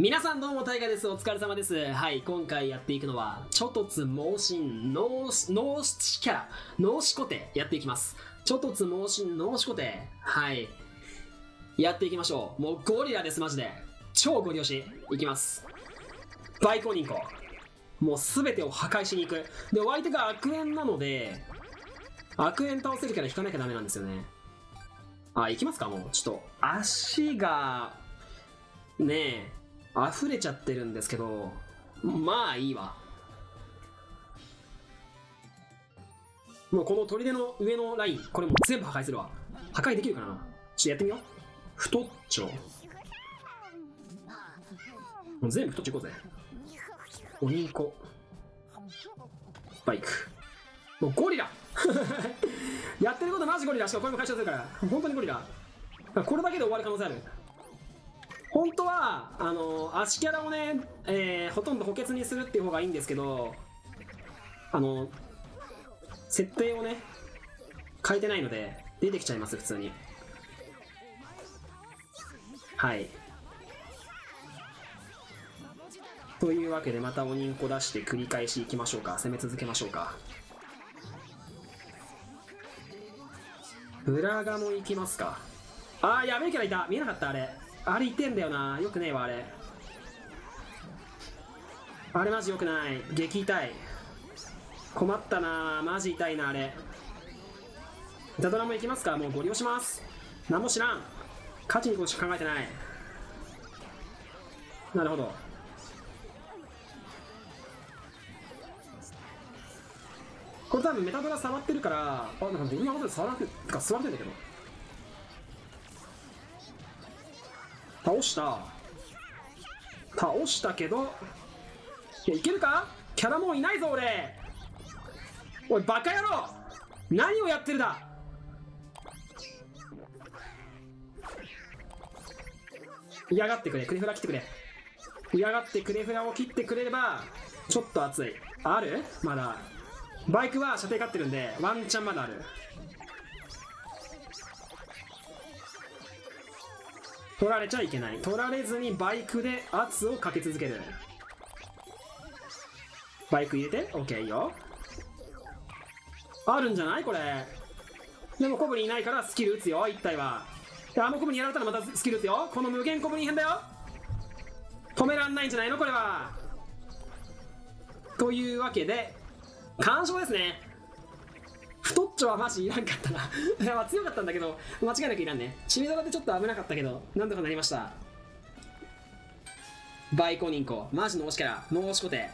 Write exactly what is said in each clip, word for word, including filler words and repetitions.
皆さんどうもタイガです。お疲れ様です。はい、今回やっていくのはちょとつ猛進脳脳死キャラ脳死固定やっていきます。ちょとつ猛進脳死固定、はいやっていきましょう。もうゴリラです。マジで超ゴリ押しいきます。バイコニンコもう全てを破壊しに行く。でお相手が悪縁なので悪縁倒せるキャラ引かなきゃダメなんですよね。あ、行きますか。もうちょっと足がねえ溢れちゃってるんですけど、まあいいわ。もうこの砦の上のライン、これも全部破壊するわ。破壊できるかな。ちょっとやってみよう。太っちょもう全部太っちょいこうぜ。おにんこバイク、もうゴリラやってることマジゴリラ。しかもこれも解消するから本当にゴリラ。これだけで終わる可能性ある。本当はあの足キャラをね、えー、ほとんど補欠にするっていう方がいいんですけど、あの設定をね変えてないので出てきちゃいます。普通に。はいというわけでまたおにんこ出して繰り返しいきましょうか。攻め続けましょうか。ブラガも行きますか。あーやべえキャラいた。見えなかった。あれあれいてんだよな。よくねえわ。あれあれマジよくない。激痛い。困ったな。マジ痛いな。あれダドラも行きますか。もうゴリ押します。何も知らん。勝ちに行こうしか考えてない。なるほど。これ多分メタドラ触ってるから、あ、なんか僕のことで触られてか座ってんだけど。倒した倒したけど、いやいけるか。キャラもういないぞ俺。おいバカ野郎、何をやってるだ。嫌がってくれ。クレフラ切ってくれ。嫌がってクレフラを切ってくれればちょっと熱い。あるまだバイクは射程勝ってるんでワンチャンまだある。取られちゃいけない。取られずにバイクで圧をかけ続ける。バイク入れて OK いいよ。あるんじゃないこれ。でもコブリンいないからスキル打つよ一体は。あのコブリンやられたらまたスキル打つよ。この無限コブリン編だよ。止めらんないんじゃないのこれは。というわけで完勝ですね。太っちょはマジいらんかったないや強かったんだけど間違いなくいらんね。チミドラでちょっと危なかったけどなんとかなりました。バイコニンコマジの推しキャラ脳死固定。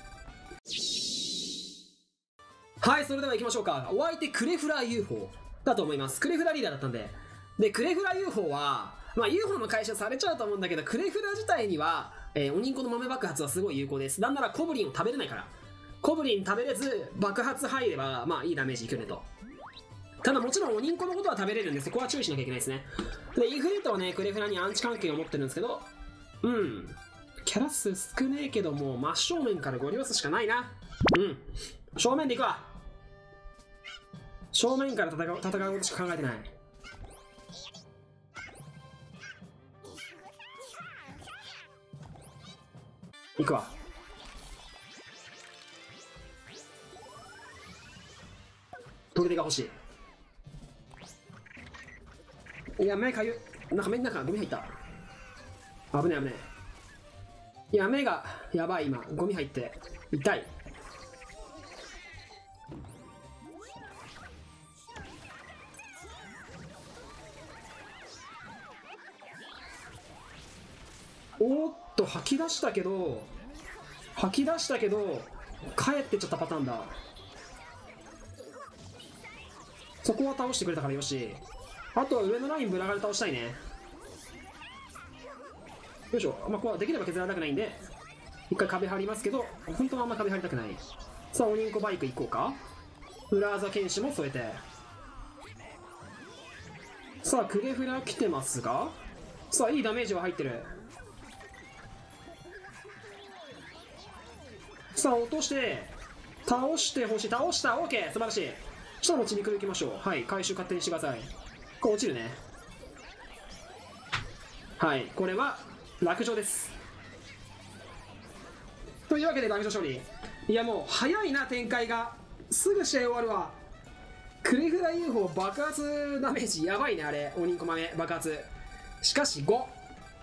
はい、それでは行きましょうか。お相手クレフラ ユーフォー だと思います。クレフラリーダーだったんで。でクレフラ ユーフォー はまあ ユーフォー の回収されちゃうと思うんだけど、クレフラ自体には、えー、おにんこの豆爆発はすごい有効です。なんならコブリンを食べれないから。コブリン食べれず爆発入ればまあいいダメージいくねと。ただもちろんおにんこのことは食べれるんでそこは注意しなきゃいけないですね。でインフレートはねクレフラにアンチ関係を持ってるんですけど、うんキャラ数少ねえけども真正面からゴリ押すしかないな。うん正面でいくわ。正面から戦う戦うことしか考えてない。いくわ。砦が欲しい。いや目かゆなんか目の中ゴミ入った。危ねえ危ねえ。いや目がやばい。今ゴミ入って痛い。おーっと吐き出したけど吐き出したけど帰ってっちゃったパターンだ。そこは倒してくれたからよし。あとは上のラインブラガで倒したいね。よいしょ。まあここはできれば削られたくないんで一回壁張りますけど本当はあんま壁張りたくない。さあおにんこバイク行こうか。裏技剣士も添えて。さあクレフラ来てますが、さあいいダメージは入ってる。さあ落として倒してほしい。倒した。 OK 素晴らしい。下の血肉でいきましょう。はい回収勝手にしてください。これ落ちるね。はいこれは落城です。 というわけでダメージ勝利。いやもう早いな展開が、すぐ試合終わるわ。クリフラ ユーフォー 爆発ダメージやばいね。あれおにんこ豆爆発、しかしご。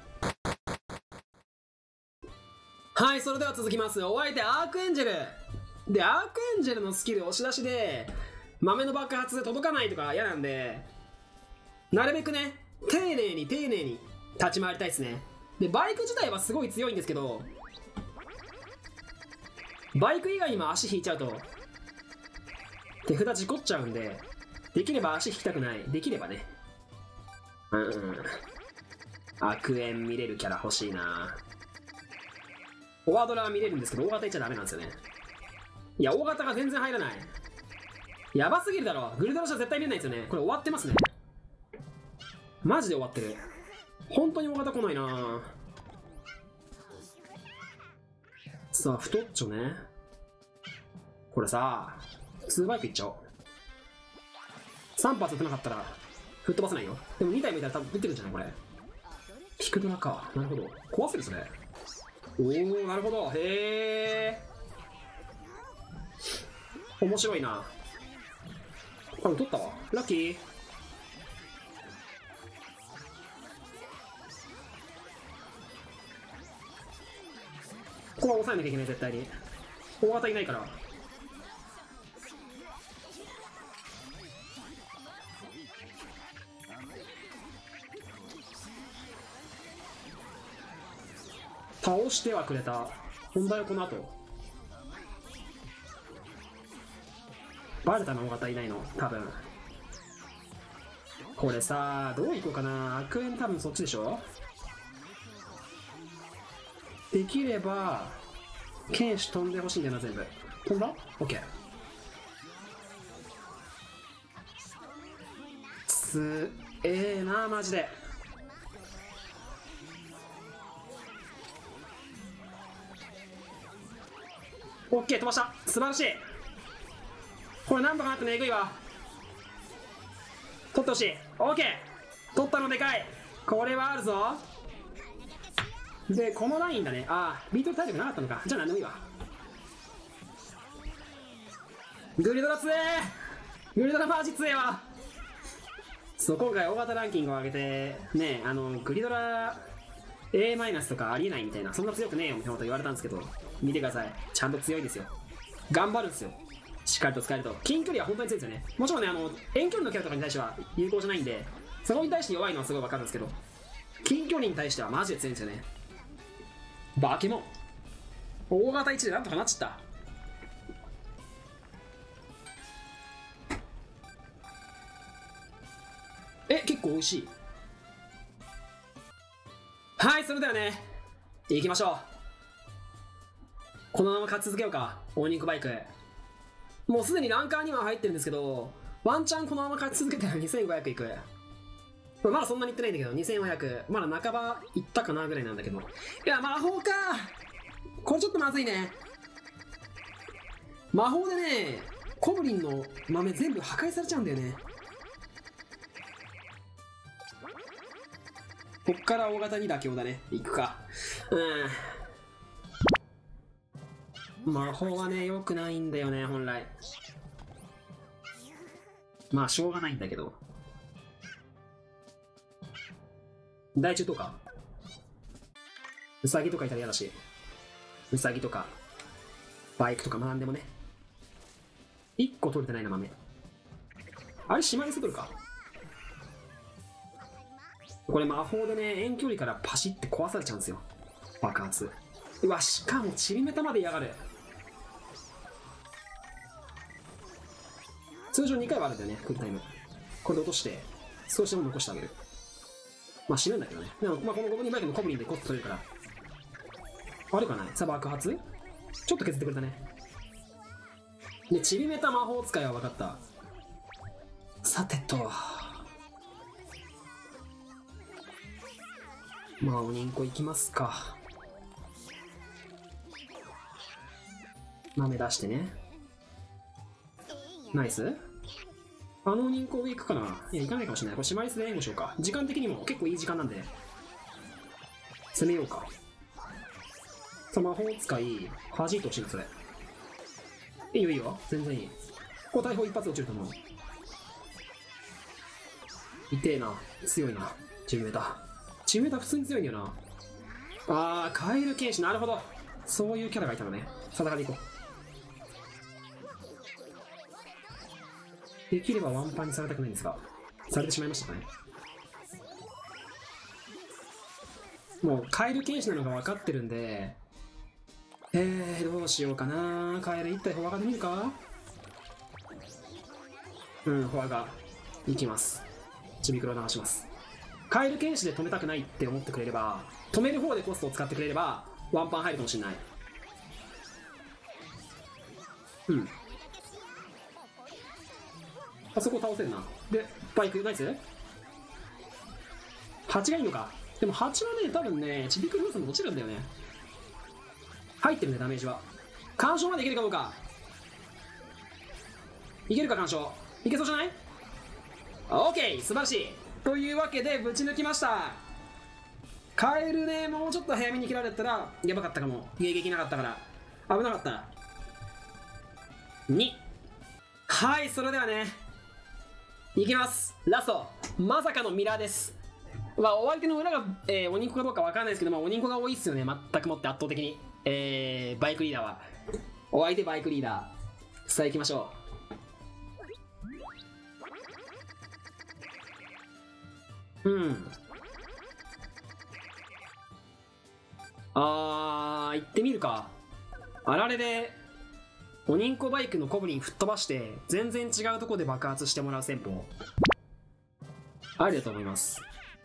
はい、それでは続きます。お相手アークエンジェルで、アークエンジェルのスキル押し出しで豆の爆発届かないとか嫌なんで、なるべくね丁寧に丁寧に立ち回りたいですね。でバイク自体はすごい強いんですけど、バイク以外にも足引いちゃうと手札事故っちゃうんで、できれば足引きたくない。できればね、うんうん悪縁見れるキャラ欲しいな。フォワードラー見れるんですけど大型いっちゃダメなんですよね。いや大型が全然入らない、やばすぎるだろ。グルドラシャ絶対見れないんですよね。これ終わってますね、マジで終わってる。本当に大型来ないな。さあ太っちょね、これさにバイクいっちゃおう。さん発打てなかったら吹っ飛ばせないよ。でもに体見たら多分出てるんじゃないこれ。ピクドラか、なるほど、壊せるそれ。おおなるほど、へえ面白いな。あ、取ったわ、ラッキー。ここは抑えなきゃいけない、絶対に。大型いないから。倒してはくれた。本題はこの後。バレたの大型いないの多分。これさどういこうかな。悪縁多分そっちでしょ。できれば剣士飛んでほしいんだよな。全部飛んだ ?OK。 つええー、なマジで。オッケー飛ばした、素晴らしい。これなんとかなってもえぐいわ。取ってほしい。オッケー取ったのでかい。これはあるぞ。でこのラインだね。ああビートル体力なかったのか。じゃあ何でもいいわ。グリドラ強え。グリドラマジ強えわ。そう今回大型ランキングを上げてね、あのグリドラ エー マイナスとかありえないみたいな、そんな強くねえよみたいなこと言われたんですけど、見てください、ちゃんと強いですよ。頑張るんですよ、しっかりと使えると。近距離は本当に強いですよね。もちろんねあの遠距離のキャラとかに対しては有効じゃないんで、そこに対して弱いのはすごい分かるんですけど、近距離に対してはマジで強いんですよね。バケモン大型いちでなんとかなっちゃった。え結構美味しい。はいそれではね行きましょう。このまま勝ち続けようか。大肉バイクもうすでにランカーには入ってるんですけど、ワンチャンこのまま勝ち続けたらにせんごひゃくいく。これまだそんなにいってないんだけど、にせんごひゃくまだ半ばいったかなぐらいなんだけど。いや魔法か、これちょっとまずいね。魔法でねコブリンの豆全部破壊されちゃうんだよね。こっから大型に妥協だね。いくか。うん魔法はね良くないんだよね本来。まあしょうがないんだけど。大中とかウサギとかいたら嫌だし、ウサギとかバイクとかなんでもね。いっこ取れてないな豆。あれシマリス取るか。これ魔法でね遠距離からパシって壊されちゃうんですよ、爆発。うわしかもちりめたまで嫌がる。通常にかいはあるんだよねクールタイム。これで落として少しでも残してあげる。まあ死ぬんだけどね。でも、まあ、このゴブリンバイクのコブリンでコスト取れるから悪くはない。さあ爆発ちょっと削ってくれたね。でちりめた魔法使いは分かった。さてとまあおにんこいきますか。豆出してね。ナイス。あのおにんこ上行くかな。いや行かないかもしれない。これシマリスで援護しようか。時間的にも結構いい時間なんで攻めようか。ささあ、魔法使い、弾いてほしいな、それ。いいよいいよ、全然いい。ここ大砲一発落ちると思う。痛えな、強いな、チームメーター。チームメーター普通に強いんだよな。あー、カエル剣士、なるほど。そういうキャラがいたのね。戦っていこう。できればワンパンにされたくないんですが、されてしまいましたかね。もうカエル剣士なのが分かってるんで、えー、どうしようかな。カエル一体フォアができるか。うん、フォアがいきます。ちびくろ流します。カエル剣士で止めたくないって思ってくれれば、止める方でコストを使ってくれればワンパン入るかもしれない。うん、あそこ倒せるな。でバイクナイス。はちがいいのか。でもはちはね、多分ね、ちびくろ要素も落ちるんだよね。入ってるね、ダメージは。干渉までいけるかどうか。いけるか、干渉。いけそうじゃない？オッケー、素晴らしい。というわけでぶち抜きました。カエルね、もうちょっと早めに切られたらやばかったかも。迎撃なかったから危なかった。に、はい、それではねいきます。ラスト、まさかのミラーです。まあ、お相手の裏が、えー、おにんこかどうかわからないですけど、まあ、おにんこが多いっすよね、全くもって圧倒的に。えー、バイクリーダーは。お相手バイクリーダー。さあ行きましょう。うん。あー、行ってみるか。あられで、おにんこバイクのコブリン吹っ飛ばして、全然違うとこで爆発してもらう戦法。ありだと思います。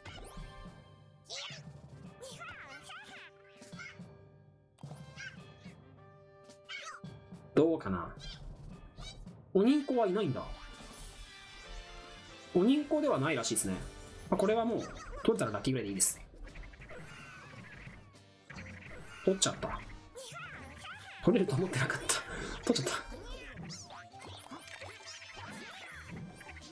どうかな。おにんこはいないんだ。おにんこではないらしいですね。まあ、これはもう取れたらラッキーぐらいでいいです。取っちゃった。取れると思ってなかった取っちゃった。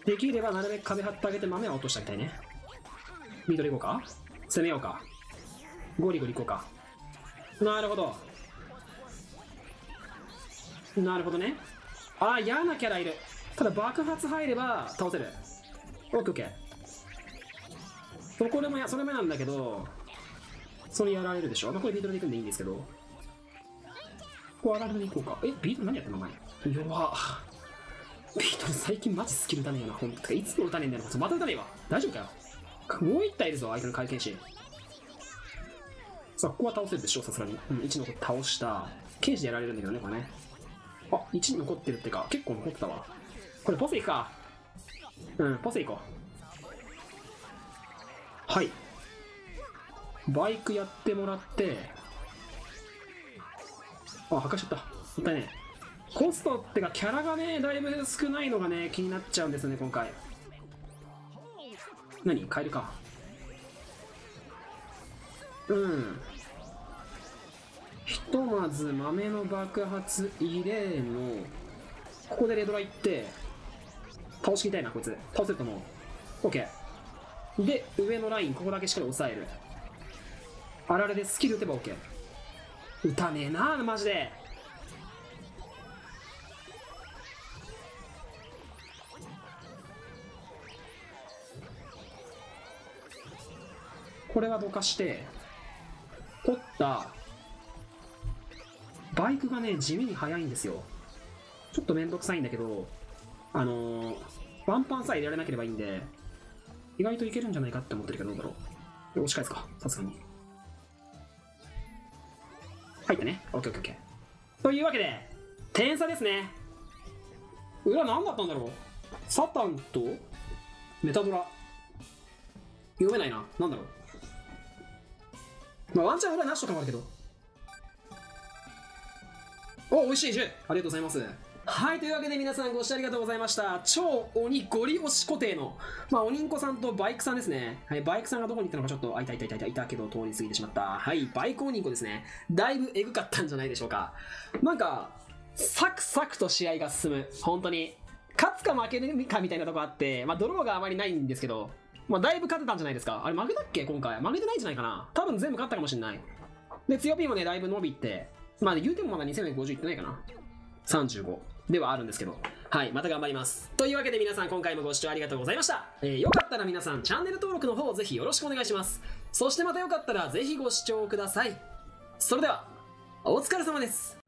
できればなるべく壁張ってあげて豆は落としてあげたいね。ミドルいこうか。攻めようか。ゴリゴリいこうか。なるほどなるほどね。ああ、嫌なキャラいる。ただ爆発入れば倒せる。オッケーオッケー。そこでもや、それもなんだけど、それやられるでしょ。まあ、これビートルでいくんでいいんですけど、ここアラルでいこうか。え、ビートル何やってんのお前。弱っ。ビートル最近マジスキル打たねえよな、ほんと。いつも打たねえんだよな。また打たねえわ。大丈夫かよ。もう一体いるぞ、相手の回転士。さあ、ここは倒せるでしょ、さすがに。うん、いちの子倒した。剣士でやられるんだけどね、これね。あ、いち残ってるってか、結構残ってたわ。これポセいくか。うん、ポセいこう。はい。バイクやってもらって、あ、破壊しちゃった。もったいねえ。コストってか、キャラがね、だいぶ少ないのがね、気になっちゃうんですね、今回。何？カエルか。うん。ひとまず豆の爆発入れの、ここでレドラ行って倒しきりたいな。こいつ倒せると思う。 OK で、上のラインここだけしっかり抑える。あられでスキル打てば OK。 打たねえなマジで。これはどかして取ったバイクがね、地味に速いんですよ。ちょっとめんどくさいんだけど、あのー、ワンパンさえ入れられなければいいんで、意外といけるんじゃないかって思ってるけど、どうだろう。押し返すか、さすがに。入ったね。オッケーオッケーオッケー。というわけで、点差ですね。裏何だったんだろう。サタンとメタドラ。読めないな。なんだろう。まあ、ワンチャン裏なしとかもあるけど。お、美味しいジュありがとうございます。はい、というわけで皆さんご視聴ありがとうございました。超鬼ゴリ押し固定の、まあ、おにんこさんとバイクさんですね。はい、バイクさんがどこに行ったのかちょっと、あ、いたいたいたいたいたけど通り過ぎてしまった。はい、バイクおにんこですね。だいぶエグかったんじゃないでしょうか。なんか、サクサクと試合が進む。本当に。勝つか負けるかみたいなとこあって、まあ、ドローがあまりないんですけど、まあ、だいぶ勝てたんじゃないですか。あれ負けたっけ今回。負けてないんじゃないかな。多分全部勝ったかもしれない。 で、強 P もね、だいぶ伸びて、まあ言うてもまだにせんごじゅういってないかな。さんじゅうごではあるんですけど。はい、また頑張ります。というわけで皆さん今回もご視聴ありがとうございました。えー、よかったら皆さんチャンネル登録の方をぜひよろしくお願いします。そしてまたよかったらぜひご視聴ください。それでは、お疲れ様です。